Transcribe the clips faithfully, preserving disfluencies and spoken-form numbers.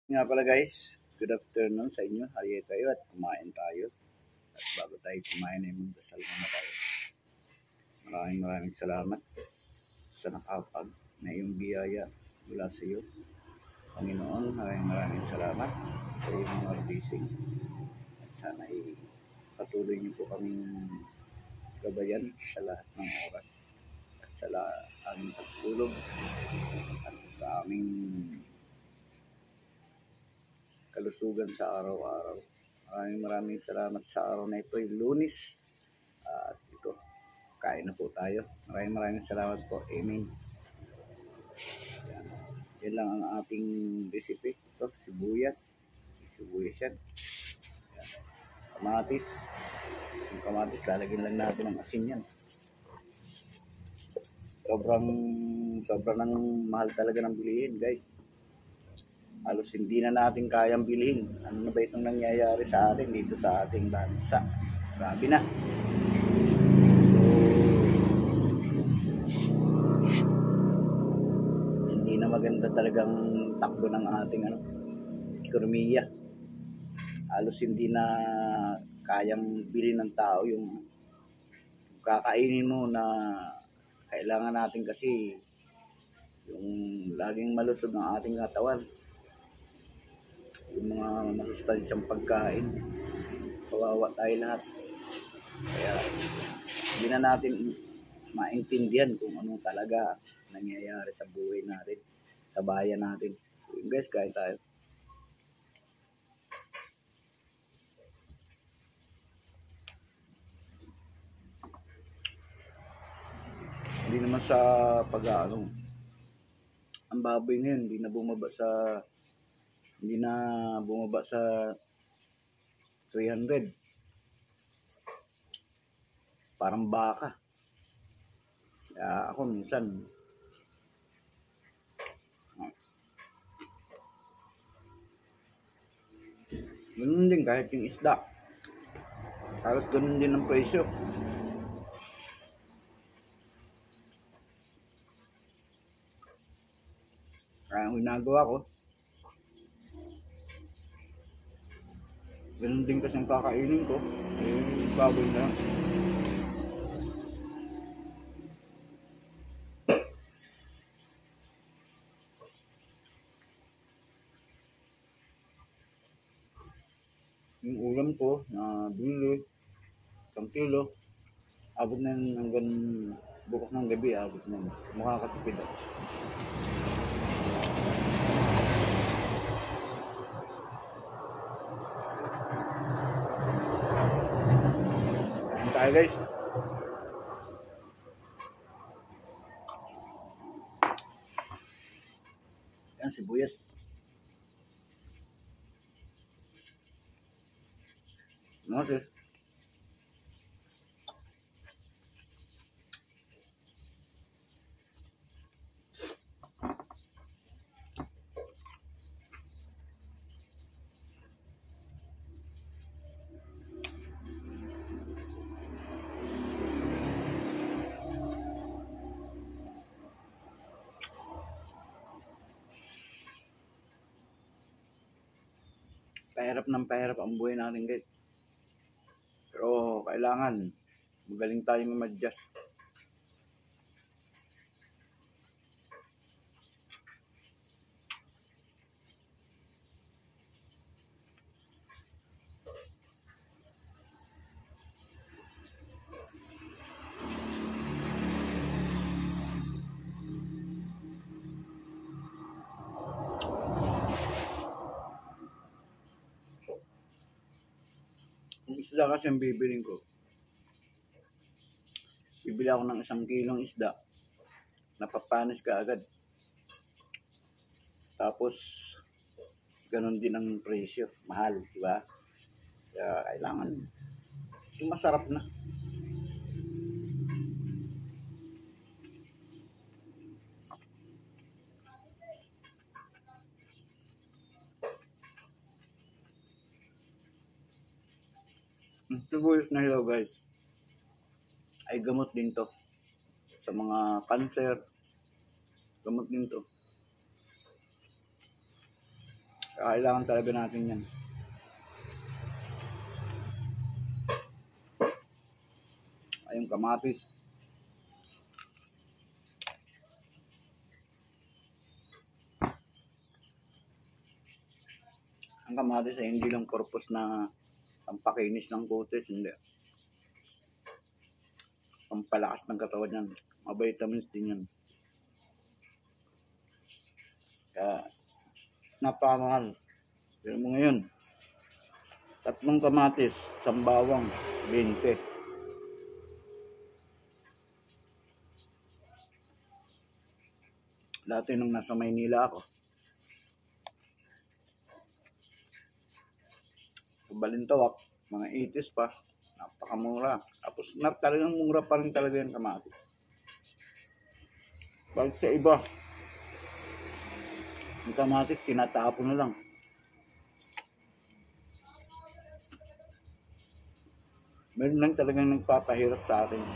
Nga pala guys, good afternoon sa inyo. Halika tayo at kumain tayo. At bago tayo kumain ay magdasal muna tayo. Maraming maraming salamat sa nakapag na iyong biyaya mula sa iyo. Panginoon, maraming maraming salamat sa iyong mga blessing. At sana ay patuloy niyo po kaming gabayan sa lahat ng oras. At sa lahat aming pagtulog at sa aming kalusugan sa araw-araw. Maraming maraming salamat sa araw na ito, yung Lunes. At uh, ito, kain na po tayo. Maraming maraming salamat po. Amen. Yan, yan lang ang ating recipe. Ito, sibuyas. Sibuyas yan. Yan. Kamatis. Yung kamatis, lalagyan lang natin ng asin yan. Sobrang, sobrang nang mahal talaga ng bilihin, guys. Halos hindi na natin kayang bilhin. Ano na ba itong nangyayari sa atin dito sa ating bansa? Grabe na. So, hindi na maganda talagang takbo ng ating ano, ekonomiya. Halos hindi na kayang bilhin ng tao yung kakainin mo na kailangan natin kasi yung laging malusog ng ating katawan. Yung mga masustansyang pagkain, kawawa tayo lahat. Kaya hindi na natin maintindihan kung ano talaga nangyayari sa buhay natin, sa bayan natin. So yun guys, kain tayo. Hindi naman sa pag-ano, ang baboy ngayon hindi na bumaba sa hindi na bumaba sa three hundred. Parang baka. Kaya ako minsan ganun din kahit yung isda. Halos ganun din ang presyo. Kaya ang ginagawa ko, ganun din kasi ang kakainin ko, eh, baboy na lang. Yung ulam ko na bili, isang kilo, abot na yun hanggang bukas ng gabi, abot na yun. Makakatipid ako. Kain tayo guys. Yan, sibuyas. Moses. Pahirap ng pahirap ang buhay natin guys. Pero kailangan magaling tayong mag-adjust. Yung isda kasi ang bibiling ko. Bibili ako ng isang kilong isda. Napapanis ka agad. Tapos, ganun din ang presyo. Mahal, di ba? Kaya kailangan yung masarap na. Ang sibuyas na hilaw guys, ay gamot din to. Sa mga cancer, gamot din to. Kailangan talaga natin yan. Ay, yung kamatis. Ang kamatis ay hindi lang purpose na pampakinis ng kutis, hindi. Pampalakas ng katawan yan. Mga vitamins din yan. Kaya, napakamahal. Pero mo ngayon, tatlong kamatis, isang bawang, twenty. Dati nung nasa Maynila ako, sa Balintawak, mga eighties pa, napakamura. Tapos na, talagang mura pa rin talaga yung kamatis. Pag sa iba, yung kamatis, tinatapon na lang. Meron lang talagang nagpapahirap sa atin.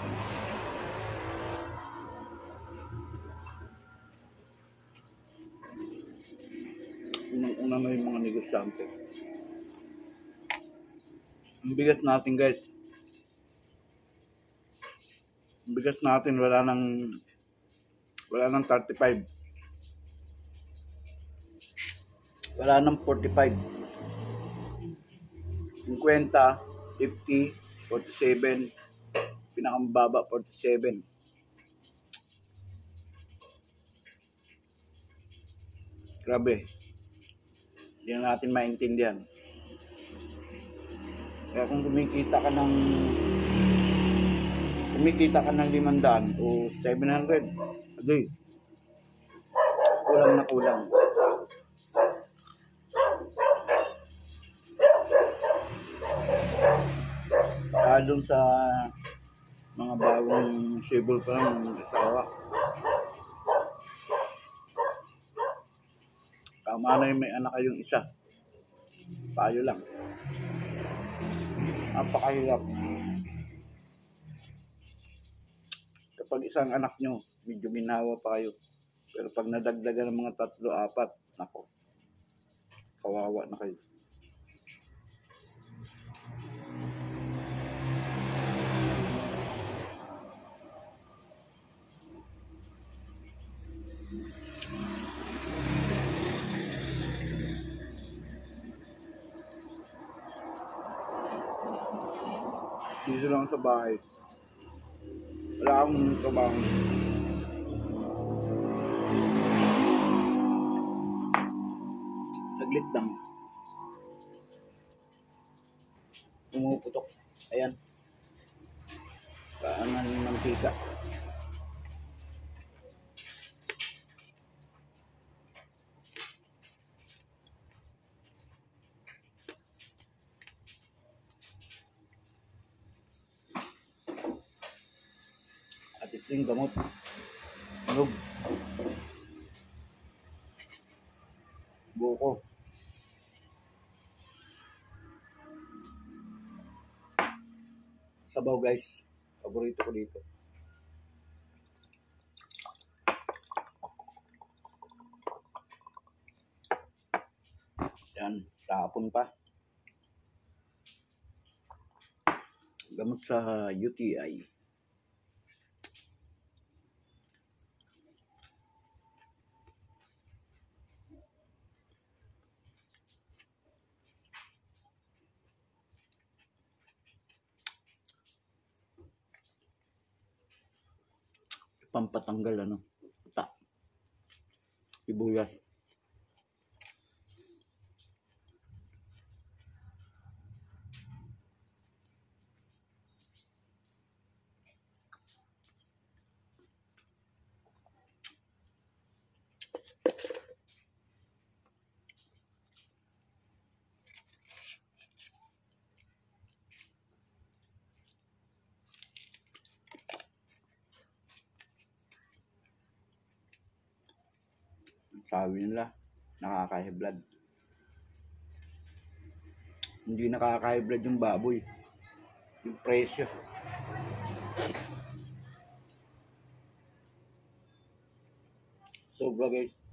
Unang-una na yung mga negosyante. Ang bigas natin, guys. Ang bigas natin, wala nang wala nang thirty-five. Wala nang forty-five. fifty, fifty, forty-seven. Pinakamababa, forty-seven. Grabe. Hindi na natin maintindihan. Kaya kung kumikita ka ng kumikita ka ng limandaan o seven hundred a day, kulang na kulang. Kaya dun sa mga bagong civil pa lang ng asawa, tama na yung may anak kayong isa, tayo lang. Napakahirap. Kapag isang anak nyo, medyo minawa pa kayo. Pero pag nadagdagan ng mga tatlo, apat, nako, kawawa na kayo. Dito lang sa bahay. Wala akong trabaho. Saglit lang. Pumuputok. Ayan. Kaanan ng mantika. At ito yung gamot. Nog. Buko. Sabaw, guys. Paborito ko dito. Yan. Tapon pa. Gamot sa U T I. Pampatanggal ano, puta, sibuyas. Sabi nila, nakaka-high blood. Hindi nakaka-high blood yung baboy. Yung presyo. Sobra, guys.